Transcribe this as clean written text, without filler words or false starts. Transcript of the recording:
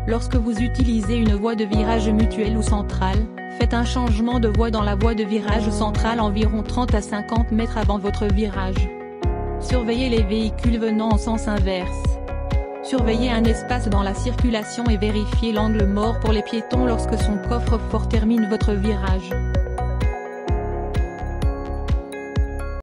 Lorsque vous utilisez une voie de virage mutuelle ou centrale, faites un changement de voie dans la voie de virage centrale environ 30 à 50 mètres avant votre virage. Surveillez les véhicules venant en sens inverse. Surveillez un espace dans la circulation et vérifiez l'angle mort pour les piétons lorsque son coffre-fort termine votre virage.